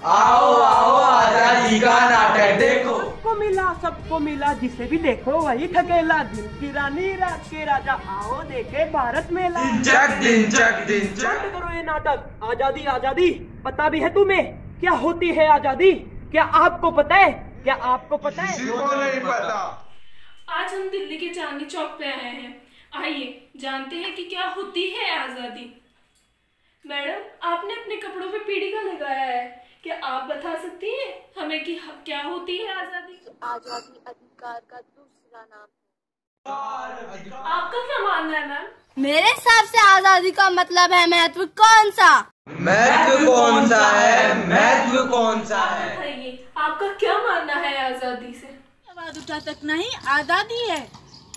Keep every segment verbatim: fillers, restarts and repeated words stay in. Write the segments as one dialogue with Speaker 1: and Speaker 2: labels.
Speaker 1: आओ आओ आजादी का नाटक देखो।
Speaker 2: सबको मिला सबको मिला जिसे भी देखो वही ठकेला, दिन की रानी रात के राजा, आओ देखे भारत मेला।
Speaker 1: दिन चक दिन चक दिन चक।
Speaker 2: बंद करो ये नाटक, आजादी आजादी पता भी है तुम्हें क्या होती है आजादी? क्या आपको पता है? क्या आपको पता है?
Speaker 1: किसी को नहीं पता।
Speaker 3: आज हम दिल्ली के चांदनी चौक पे आए हैं, आइए जानते हैं कि क्या होती है आजादी। मैडम, आपने अपने कपड़ों पे पीढ़ी का लगाया है, क्या आप बता सकती हैं हमें कि क्या होती है आजादी?
Speaker 4: आजादी अधिकार का दूसरा नाम है।
Speaker 3: आपका क्या मानना है मैम?
Speaker 4: मेरे हिसाब से आजादी का मतलब है महत्व। कौन सा
Speaker 1: महत्व? कौन सा है महत्व? कौन सा है?
Speaker 3: बताइए आपका क्या मानना है आजादी से?
Speaker 4: आवाज उठा सकना ही आजादी है।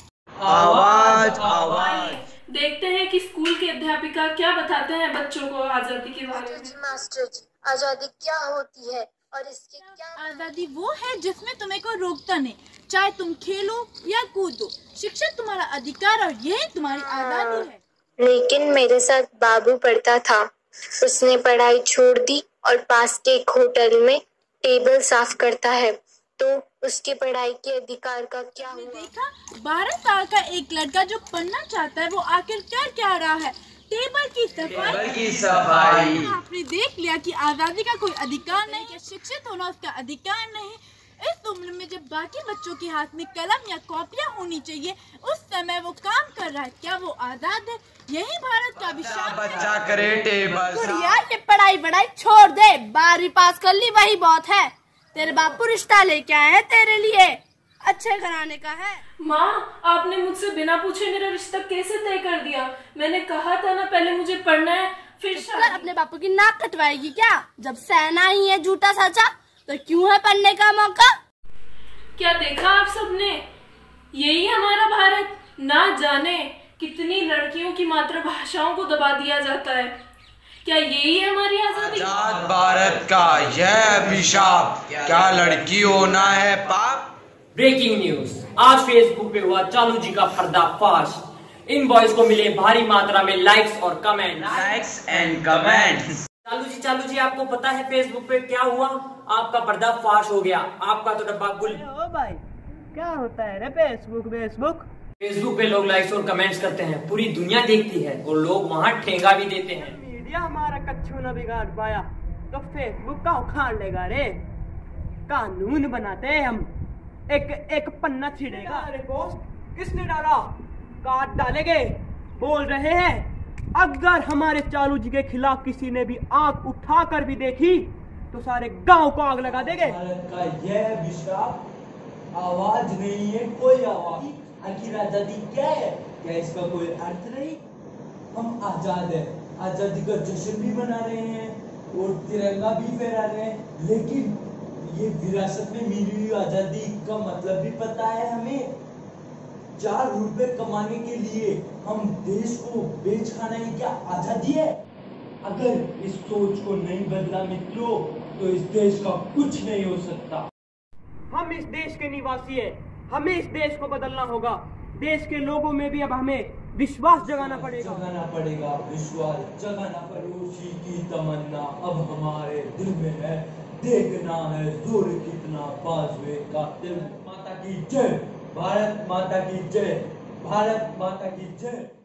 Speaker 1: आवाज आवाज।
Speaker 3: देखते हैं कि स्कूल के अध्यापिका क्या बताते हैं बच्चों को आजादी के बारे में।
Speaker 5: मास्टर जी, आजादी क्या होती है और इसके क्या?
Speaker 4: आजादी वो है जिसमें तुम्हें कोई रोकता नहीं, चाहे तुम खेलो या कूदो। शिक्षा तुम्हारा अधिकार और यही तुम्हारी आजादी है।
Speaker 5: लेकिन मेरे साथ बाबू पढ़ता था, उसने पढ़ाई छोड़ दी और पास के एक होटल में टेबल साफ करता है, तो उसकी पढ़ाई के अधिकार का क्या हुआ?
Speaker 4: देखा, बारह साल का एक लड़का जो पढ़ना चाहता है वो आखिर क्या क्या रहा है? टेबल की सफाई।
Speaker 1: टेबल की सफाई।
Speaker 4: आपने देख लिया कि आजादी का कोई अधिकार नहीं है, शिक्षित होना उसका अधिकार नहीं। इस उम्र में जब बाकी बच्चों के हाथ में कलम या कॉपियां होनी चाहिए, उस समय वो काम कर रहा है, क्या वो आजाद है? यही भारत का विशाल
Speaker 1: बच्चा करे टेबल साफ।
Speaker 4: ये पढ़ाई बढ़ाई छोड़ दे, बारहवीं पास कर ली वही बहुत है। तेरे बापू रिश्ता लेके आए हैं तेरे लिए, अच्छे घराने का है।
Speaker 3: माँ, आपने मुझसे बिना पूछे मेरा रिश्ता कैसे तय कर दिया? मैंने कहा था ना पहले मुझे पढ़ना है फिर शादी।
Speaker 4: अपने बापू की नाक कटवाएगी क्या? जब सहना ही है झूठा सचा तो क्यों है पढ़ने का मौका?
Speaker 3: क्या देखा आप सबने? यही हमारा भारत, ना जाने कितनी लड़कियों की मातृभाषाओं को दबा दिया जाता है। क्या यही है हमारी आजादी?
Speaker 1: आजाद भारत का यह अभिशाप, क्या लड़की होना है पाप?
Speaker 6: ब्रेकिंग न्यूज, आज फेसबुक पे हुआ चालू जी का पर्दाफाश। इन बॉयज को मिले भारी मात्रा में लाइक्स और कमेंट।
Speaker 1: Likes and comments.
Speaker 6: चालू जी चालू जी आपको पता है फेसबुक पे क्या हुआ? आपका पर्दाफाश हो गया, आपका तो डब्बा गुल।
Speaker 2: ओ भाई, क्या होता है रे फेसबुक? फेसबुक
Speaker 6: फेसबुक पे लोग लाइक्स और कमेंट्स करते हैं, पूरी दुनिया देखती है और लोग वहाँ ठेंगा भी देते हैं।
Speaker 2: मीडिया हमारा कच्छू न बिगाड़ पाया तो फेसबुक का उखाड़ लेगा रे। कानून बनाते हैं हम, एक एक पन्ना छिड़ेगा। अरे पोस्ट किसने डाला? काट डालेंगे। बोल रहे हैं अगर हमारे चालू जी के खिलाफ किसी ने भी आंख उठाकर भी देखी तो सारे गांव को आग लगा देंगे।
Speaker 7: भारत का यह विशाप, आवाज नहीं है कोई आवाज। आखिर आजादी क्या है? क्या इसका कोई अर्थ नहीं? हम आजाद है, आजादी का जश्न भी मना रहे हैं और तिरंगा भी फहरा रहे हैं, लेकिन ये विरासत में मिली हुई आजादी का मतलब भी पता है हमें? चार रुपए कमाने के लिए हम देश को बेच खाना ही क्या आजादी है? अगर इस सोच को नहीं बदला मित्रों तो इस देश का कुछ नहीं हो सकता।
Speaker 2: हम इस देश के निवासी हैं, हमें इस देश को बदलना होगा। देश के लोगों में भी अब हमें विश्वास जगाना पड़ेगा।
Speaker 7: जगाना पड़ेगा विश्वास, जगाना पड़ोसी की तमन्ना अब हमारे दिल में है। देखना है जोर कितना बाजुए का दिल। माता की जय, भारत माता की जय, भारत माता की जय।